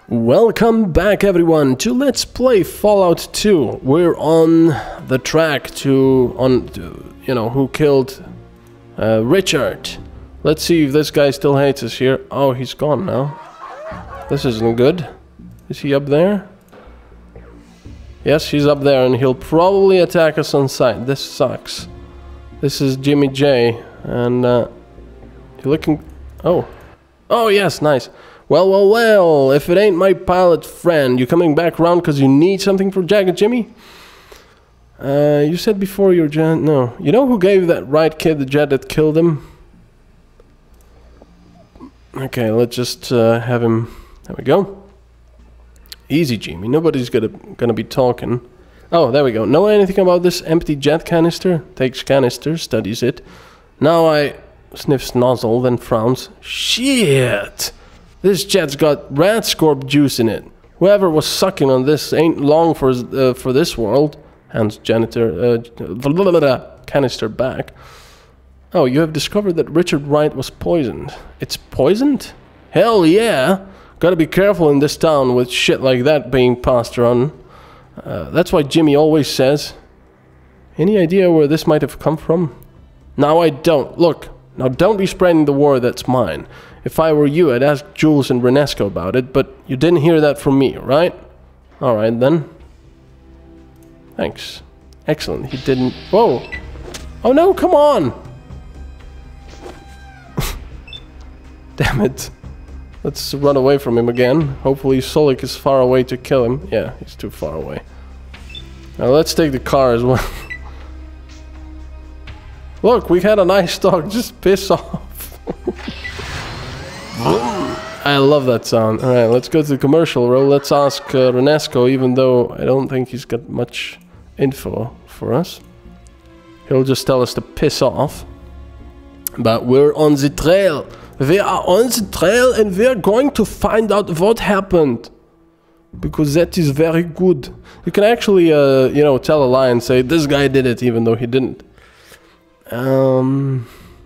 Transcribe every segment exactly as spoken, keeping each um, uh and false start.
Welcome back everyone to Let's Play Fallout two. We're on the track to, on, to, you know, who killed uh, Richard. Let's see if this guy still hates us here. Oh, he's gone now. This isn't good. Is he up there? Yes, he's up there and he'll probably attack us on sight. This sucks. This is Jimmy J. And uh, you're looking... Oh. Oh yes, nice. Well, well, well, if it ain't my pilot friend, you coming back around because you need something for Jagged Jimmy? Uh, you said before your jet... No. You know who gave that right kid the jet that killed him? Okay, let's just uh, have him... There we go. Easy, Jimmy. Nobody's gonna, gonna be talking. Oh, there we go. Know anything about this empty jet canister? Takes canister, studies it. Now I... Sniffs nozzle, then frowns. Shit! This jet's got rat scorp juice in it. Whoever was sucking on this ain't long for uh, for this world. Hands janitor uh, canister back. Oh, you have discovered that Richard Wright was poisoned. It's poisoned? Hell yeah! Gotta be careful in this town with shit like that being passed around. Uh, that's why Jimmy always says. Any idea where this might have come from? Now I don't. Look, now don't be spreading the word that's mine. If I were you, I'd ask Jules and Renesco about it, but you didn't hear that from me, right? Alright then. Thanks. Excellent, he didn't... Whoa! Oh no, come on! Damn it. Let's run away from him again. Hopefully Solik is far away to kill him. Yeah, he's too far away. Now let's take the car as well. Look, we had a nice talk, just piss off. I love that sound. Alright, let's go to the commercial row. Let's ask uh, Renesco, even though I don't think he's got much info for us. He'll just tell us to piss off. But we're on the trail. We are on the trail and we're going to find out what happened. Because that is very good. You can actually, uh, you know, tell a lie and say, this guy did it, even though he didn't. Um...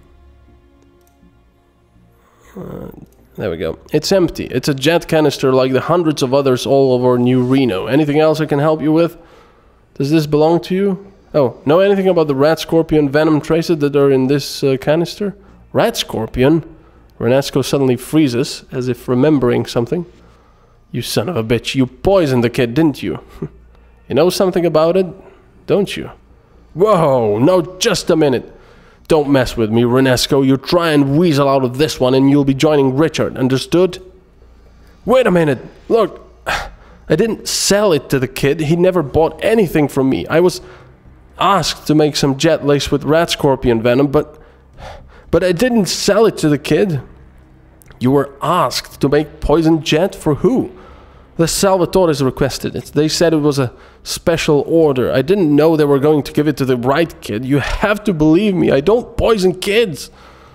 Uh, there we go. It's empty. It's a jet canister like the hundreds of others all over New Reno. Anything else I can help you with? Does this belong to you? Oh, know anything about the rat scorpion venom traces that are in this uh, canister? Rat scorpion? Renesco suddenly freezes, as if remembering something. You son of a bitch, you poisoned the kid, didn't you? You know something about it, don't you? Whoa, no, just a minute. Don't mess with me, Renesco. You try and weasel out of this one and you'll be joining Richard, understood? Wait a minute. Look, I didn't sell it to the kid. He never bought anything from me. I was asked to make some jet laced with rat scorpion venom, but... But I didn't sell it to the kid. You were asked to make poison jet for who? The Salvatores requested it. They said it was a special order. I didn't know they were going to give it to the right kid. You have to believe me. I don't poison kids.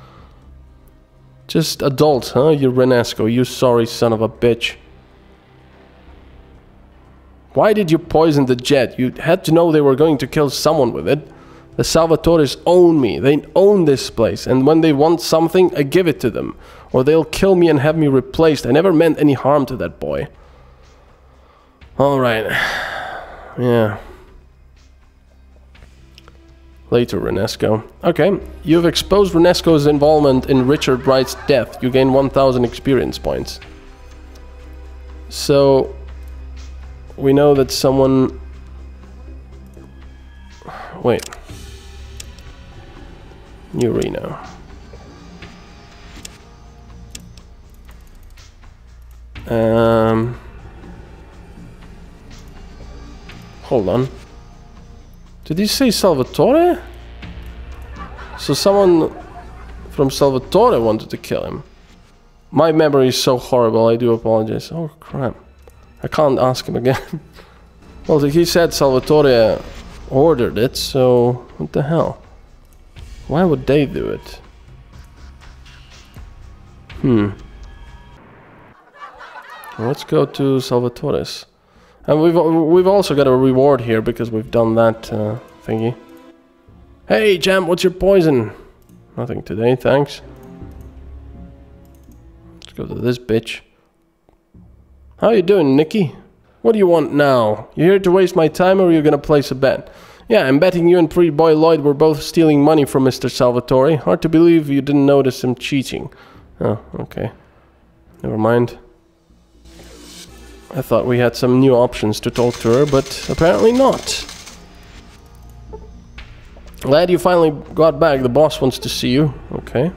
Just adults, huh? You Renesco. You sorry son of a bitch. Why did you poison the jet? You had to know they were going to kill someone with it. The Salvatores own me. They own this place. And when they want something, I give it to them. Or they'll kill me and have me replaced. I never meant any harm to that boy. Alright. Yeah. Later, Renesco. Okay. You've exposed Renesco's involvement in Richard Wright's death. You gain one thousand experience points. So... We know that someone... Wait. New Reno. Um... Hold on. Did he say Salvatore? So someone from Salvatore wanted to kill him. My memory is so horrible, I do apologize. Oh crap. I can't ask him again. Well, he said Salvatore ordered it, so what the hell? Why would they do it? Hmm. Let's go to Salvatore's. And we've we've also got a reward here because we've done that uh, thingy. Hey, champ, what's your poison? Nothing today, thanks. Let's go to this bitch. How you doing, Nicky? What do you want now? You here to waste my time or are you gonna place a bet? Yeah, I'm betting you and pretty boy Lloyd were both stealing money from Mister Salvatore. Hard to believe you didn't notice him cheating. Oh, okay. Never mind. I thought we had some new options to talk to her, but apparently not. Glad you finally got back. The boss wants to see you. Okay.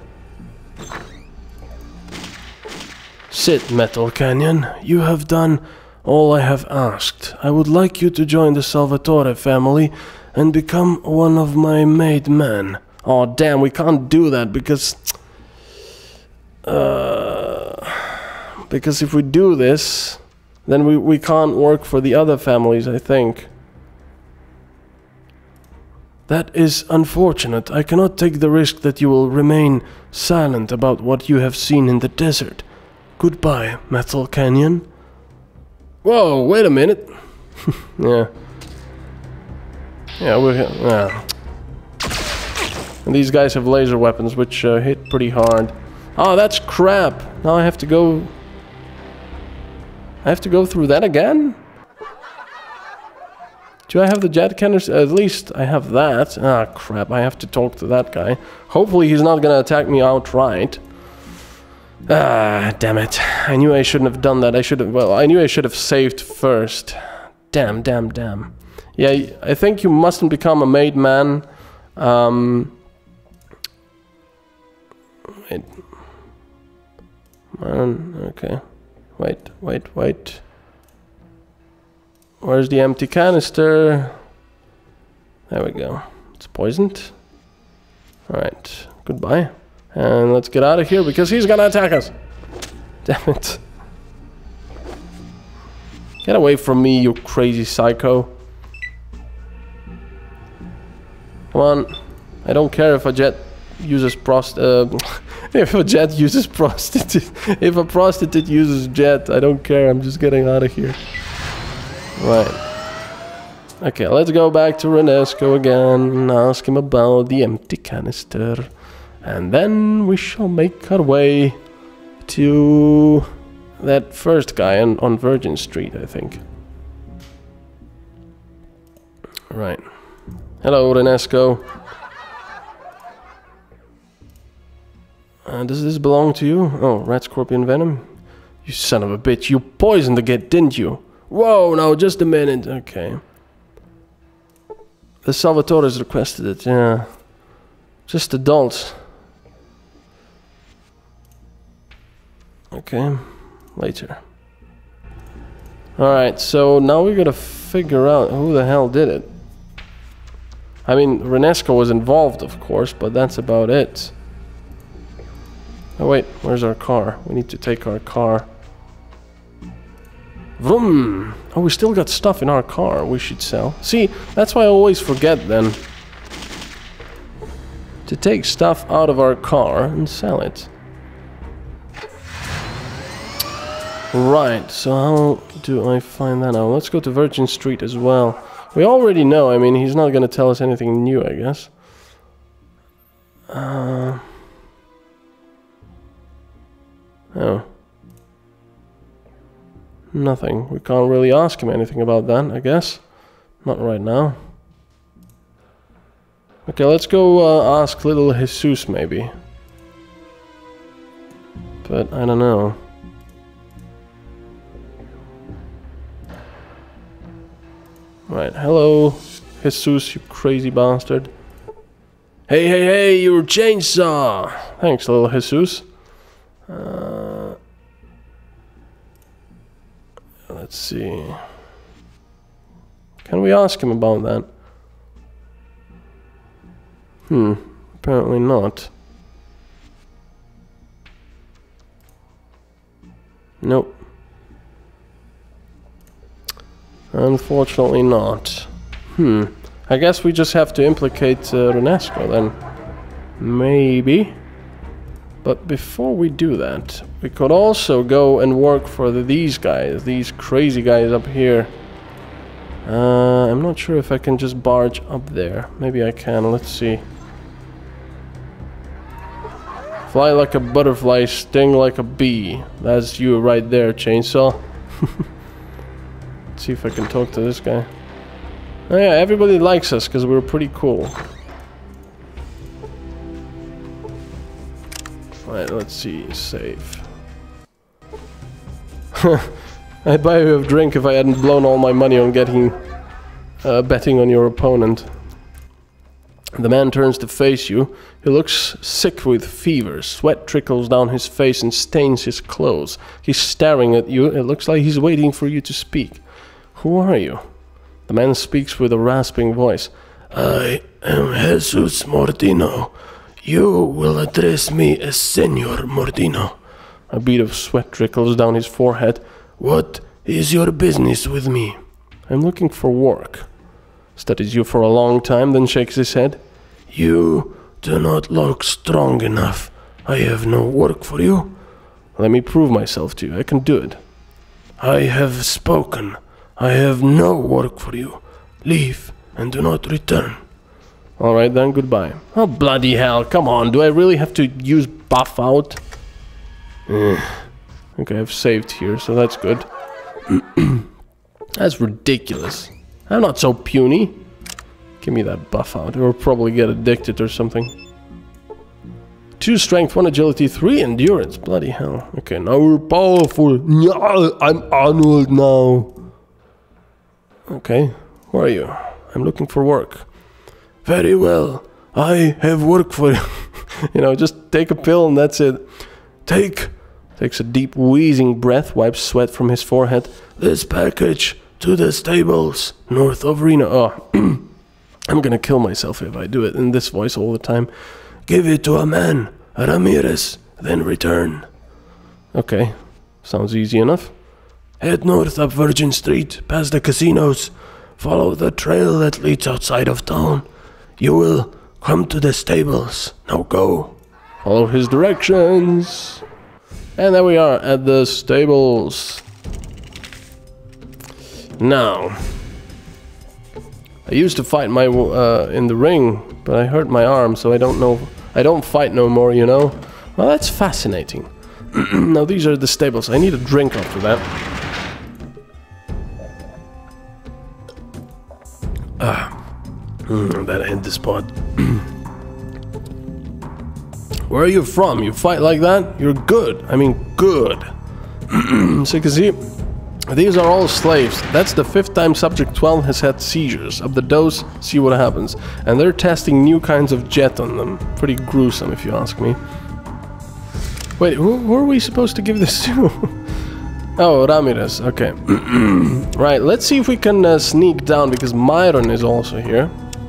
Sit, MetalCanyon. You have done all I have asked. I would like you to join the Salvatore family and become one of my made men. Oh, damn, we can't do that because... Uh, because if we do this, then we, we can't work for the other families, I think. That is unfortunate. I cannot take the risk that you will remain silent about what you have seen in the desert. Goodbye, MetalCanyon. Whoa, wait a minute. Yeah. Yeah, we're... Yeah. And these guys have laser weapons, which uh, hit pretty hard. Oh, that's crap. Now I have to go... I have to go through that again? Do I have the jet canister? At least I have that. Ah, crap. I have to talk to that guy. Hopefully he's not gonna attack me outright. Ah, damn it. I knew I shouldn't have done that. I should have... Well, I knew I should have saved first. Damn, damn, damn. Yeah, I think you mustn't become a made man. Um... Wait. Man, okay. Wait, wait, wait. Where's the empty canister? There we go. It's poisoned. Alright, goodbye. And let's get out of here because he's gonna attack us. Damn it. Get away from me, you crazy psycho. Come on. I don't care if a jet uses prost... Uh, if a jet uses prostitute. If a prostitute uses jet, I don't care. I'm just getting out of here. Right. Okay, let's go back to Renesco again and ask him about the empty canister. And then we shall make our way to that first guy on, on Virgin Street, I think. Right. Hello, Renesco. Uh, does this belong to you? Oh, rat scorpion venom? You son of a bitch, you poisoned the kid, didn't you? Whoa, no, just a minute. Okay. The Salvatore's requested it, yeah. Just adults. Okay, later. Alright, so now we gotta figure out who the hell did it. I mean, Renesco was involved, of course, but that's about it. Oh wait, where's our car? We need to take our car. Vroom! Oh, we still got stuff in our car we should sell. See, that's why I always forget then. To take stuff out of our car and sell it. Right, so how do I find that out? Let's go to Virgin Street as well. We already know, I mean, he's not gonna tell us anything new, I guess. Uh... Oh. Nothing. We can't really ask him anything about that, I guess. Not right now. Okay, let's go uh, ask little Jesus, maybe. But I don't know. Right, hello, Jesus, you crazy bastard. Hey, hey, hey, your chainsaw! Thanks, little Jesus. Uh, let's see. Can we ask him about that? Hmm, apparently not. Nope. Unfortunately not. Hmm. I guess we just have to implicate uh, Renesco then. Maybe. But before we do that, we could also go and work for the, these guys, these crazy guys up here. Uh, I'm not sure if I can just barge up there. Maybe I can, let's see. Fly like a butterfly, sting like a bee. That's you right there, chainsaw. Let's see if I can talk to this guy. Oh yeah, everybody likes us because we're pretty cool. Alright, let's see. Save. I'd buy you a drink if I hadn't blown all my money on getting... Uh, betting on your opponent. The man turns to face you. He looks sick with fever. Sweat trickles down his face and stains his clothes. He's staring at you. It looks like he's waiting for you to speak. Who are you? The man speaks with a rasping voice. I am Jesus Mordino. You will address me as Senor Mordino. A bead of sweat trickles down his forehead. What is your business with me? I'm looking for work. Studies you for a long time, then shakes his head. You do not look strong enough. I have no work for you. Let me prove myself to you. I can do it. I have spoken. I have no work for you. Leave and do not return. Alright then, goodbye. Oh bloody hell, come on, do I really have to use buff out? Eh. Okay, I've saved here, so that's good. That's ridiculous. I'm not so puny. Give me that buff out, or probably get addicted or something. Two strength, one agility, three endurance. Bloody hell. Okay, now we're powerful. I'm Arnold now. Okay, who are you? I'm looking for work. Very well. I have work for you. You know, just take a pill and that's it. Take. Takes a deep wheezing breath, wipes sweat from his forehead. This package to the stables north of Reno. Oh, I'm gonna kill myself if I do it in this voice all the time. Give it to a man, Ramirez, then return. Okay, sounds easy enough. Head north up Virgin Street, past the casinos. Follow the trail that leads outside of town. You will come to the stables. Now go. Follow his directions. And there we are at the stables. Now, I used to fight my uh, in the ring, but I hurt my arm, so I don't know. I don't fight no more, you know. Well, that's fascinating. Now these are the stables. I need a drink after that. Ah, mm, that hit the spot. Where are you from? You fight like that? You're good. I mean, good. So you can see, these are all slaves. That's the fifth time Subject twelve has had seizures. Up the dose, see what happens. And they're testing new kinds of jet on them. Pretty gruesome, if you ask me. Wait, who, who are we supposed to give this to? Oh, Ramirez. Okay. Right, let's see if we can uh, sneak down, because Myron is also here.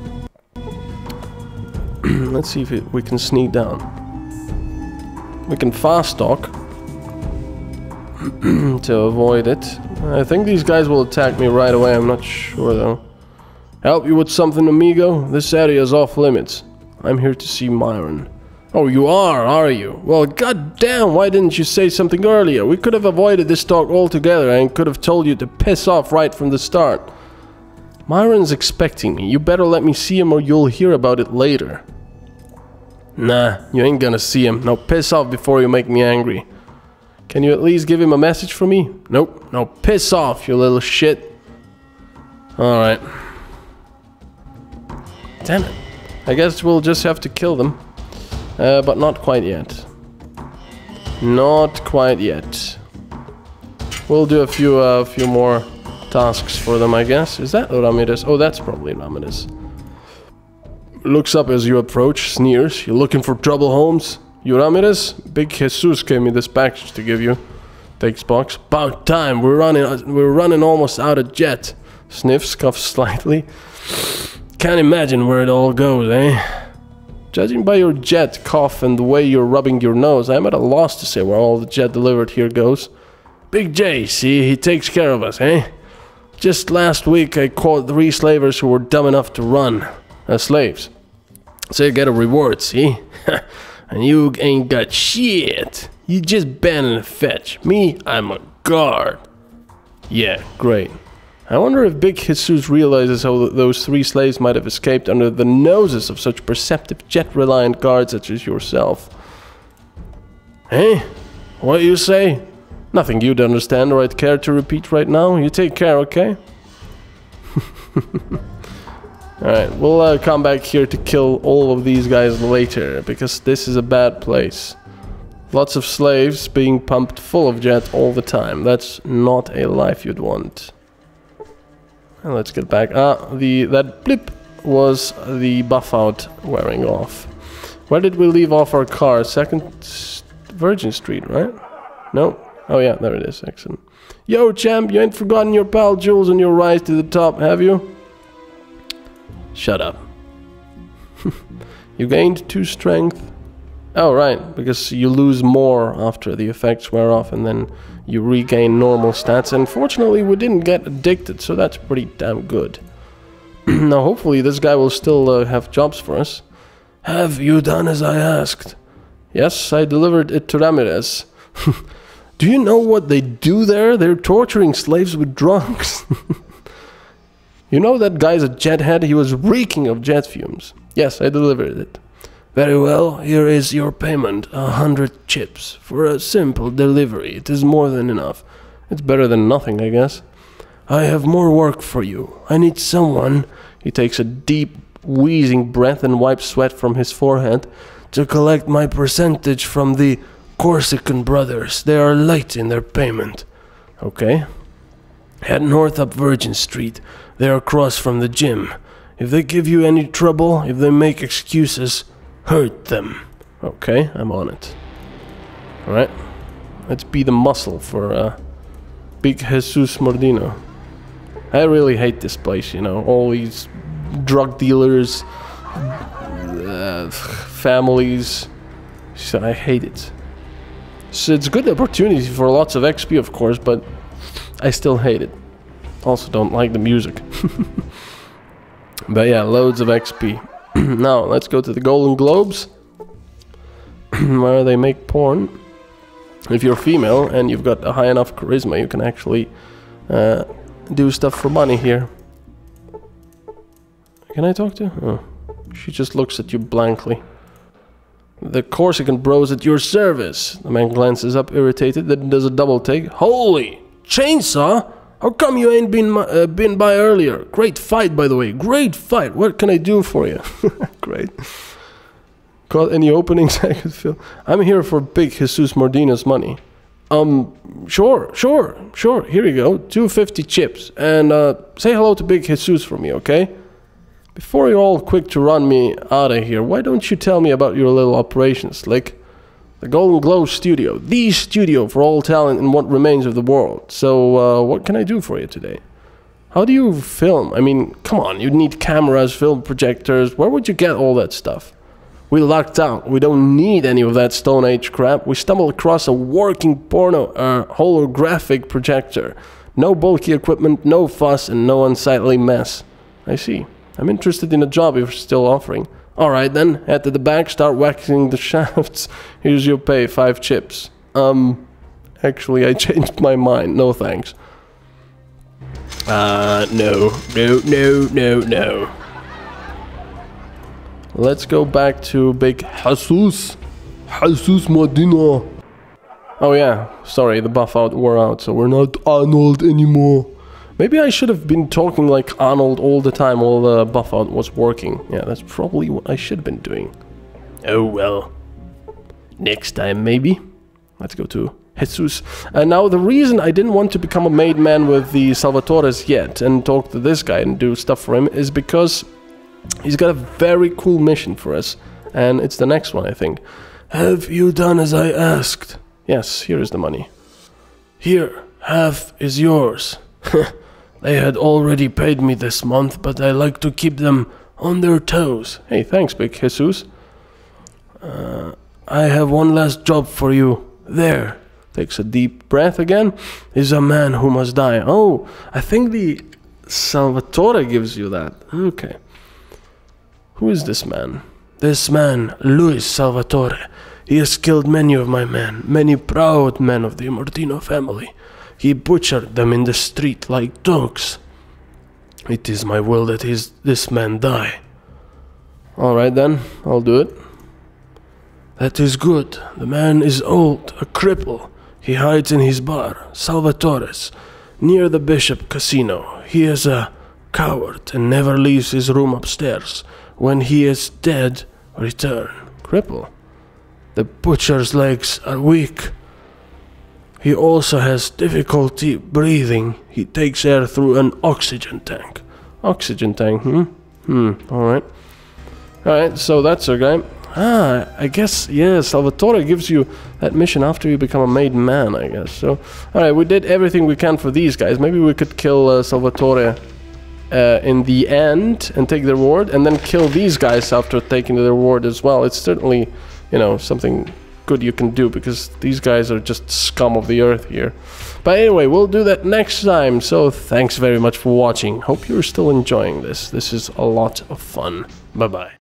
Let's see if it, we can sneak down. We can fast talk to avoid it. I think these guys will attack me right away, I'm not sure though. Help you with something, amigo? This area is off limits. I'm here to see Myron. Oh, you are, are you? Well, goddamn, why didn't you say something earlier? We could have avoided this talk altogether and could have told you to piss off right from the start. Myron's expecting me. You better let me see him or you'll hear about it later. Nah, you ain't gonna see him. Now piss off before you make me angry. Can you at least give him a message for me? Nope. Now piss off, you little shit. Alright. Damn it. I guess we'll just have to kill them. Uh, but not quite yet. Not quite yet. We'll do a few, a uh, few more tasks for them, I guess. Is that Ramirez? Oh, that's probably Ramirez. Looks up as you approach, sneers. You looking for trouble, Holmes? You Ramirez? Big Jesus gave me this package to give you. Takes box. About time. We're running. We're running almost out of jet. Sniffs, coughs slightly. Can't imagine where it all goes, eh? Judging by your jet cough and the way you're rubbing your nose, I'm at a loss to say where all the jet delivered here goes. Big J, see, he takes care of us, eh? Just last week I caught three slavers who were dumb enough to run. Uh, slaves. So you get a reward, see? And you ain't got shit. You just ban and fetch. Me, I'm a guard. Yeah, great. I wonder if Big Jesus realizes how th those three slaves might have escaped under the noses of such perceptive jet-reliant guards such as yourself. Hey? What you say? Nothing you'd understand or I'd care to repeat right now. You take care, okay? Alright, we'll uh, come back here to kill all of these guys later, because this is a bad place. Lots of slaves being pumped full of jet all the time. That's not a life you'd want. And let's get back. Ah, the that blip was the buff out wearing off. Where did we leave off our car? Second Virgin Street, right? No? Oh yeah, there it is. Excellent. Yo, champ, you ain't forgotten your pal Jules and your rise to the top, have you? Shut up. You gained two strength. Oh, right, because you lose more after the effects wear off and then you regain normal stats. And fortunately, we didn't get addicted, so that's pretty damn good. Now, hopefully, this guy will still uh, have jobs for us. Have you done as I asked? Yes, I delivered it to Ramirez. Do you know what they do there? They're torturing slaves with drugs. You know that guy's a jethead? He was reeking of jet fumes. Yes, I delivered it. Very well, here is your payment. A hundred chips. For a simple delivery, it is more than enough. It's better than nothing, I guess. I have more work for you. I need someone... He takes a deep, wheezing breath and wipes sweat from his forehead. To collect my percentage from the Corsican brothers. They are late in their payment. Okay. Head north up Virgin Street. They are across from the gym. If they give you any trouble, if they make excuses, hurt them. Okay, I'm on it. Alright. Let's be the muscle for uh, Big Jesus Mordino. I really hate this place, you know. All these drug dealers, uh, families. So I hate it. So it's a good opportunity for lots of X P, of course, but I still hate it. Also don't like the music. But yeah, loads of X P. Now, let's go to the Golden Globes. Where they make porn. If you're female and you've got a high enough charisma, you can actually uh, do stuff for money here. Can I talk to her? Oh. She just looks at you blankly. The Corsican bros at your service. The man glances up, irritated, then does a double take. Holy chainsaw! How come you ain't been uh, been by earlier? Great fight, by the way. Great fight. What can I do for you? Great. Got any openings I could fill? I'm here for Big Jesus Mordino's money. Um, sure, sure, sure. Here you go. two fifty chips. And uh, say hello to Big Jesus for me, okay? Before you're all quick to run me out of here, why don't you tell me about your little operations, like the Golden Globe studio, the studio for all talent in what remains of the world. So, uh, what can I do for you today? How do you film? I mean, come on, you'd need cameras, film projectors. Where would you get all that stuff? We lucked out. We don't need any of that Stone Age crap. We stumbled across a working porno uh, holographic projector. No bulky equipment, no fuss, and no unsightly mess. I see. I'm interested in a job if you're still offering. Alright then, head to the back, start waxing the shafts. Here's your pay, five chips. Um, actually I changed my mind, no thanks. Uh, no, no, no, no, no. Let's go back to Big Jesus. Jesus Mordino. Oh yeah, sorry, the buff out wore out, so we're not Arnold anymore. Maybe I should have been talking like Arnold all the time while the buff out was working. Yeah, that's probably what I should have been doing. Oh well. Next time, maybe. Let's go to Jesus. And now, the reason I didn't want to become a made man with the Salvatores yet and talk to this guy and do stuff for him is because he's got a very cool mission for us. And it's the next one, I think. Have you done as I asked? Yes, here is the money. Here, half is yours. They had already paid me this month, but I like to keep them on their toes. Hey, thanks, Big Jesus. Uh, I have one last job for you. There. Takes a deep breath again. Is a man who must die. Oh, I think the Salvatore gives you that. Okay. Who is this man? This man, Luis Salvatore. He has killed many of my men, many proud men of the Mordino family. He butchered them in the street like dogs. It is my will that his, this man die. Alright then, I'll do it. That is good. The man is old, a cripple. He hides in his bar, Salvatore's, near the Bishop Casino. He is a coward and never leaves his room upstairs. When he is dead, return. Cripple. The butcher's legs are weak. He also has difficulty breathing. He takes air through an oxygen tank. Oxygen tank, hmm? Hmm, alright. Alright, so that's our guy. Ah, I guess, yeah, Salvatore gives you that mission after you become a made man, I guess. So, alright, we did everything we can for these guys. Maybe we could kill uh, Salvatore uh, in the end and take the reward, and then kill these guys after taking the reward as well. It's certainly, you know, something good you can do, because these guys are just scum of the earth here. But anyway, we'll do that next time. So, thanks very much for watching. Hope you're still enjoying this. This is a lot of fun. Bye-bye.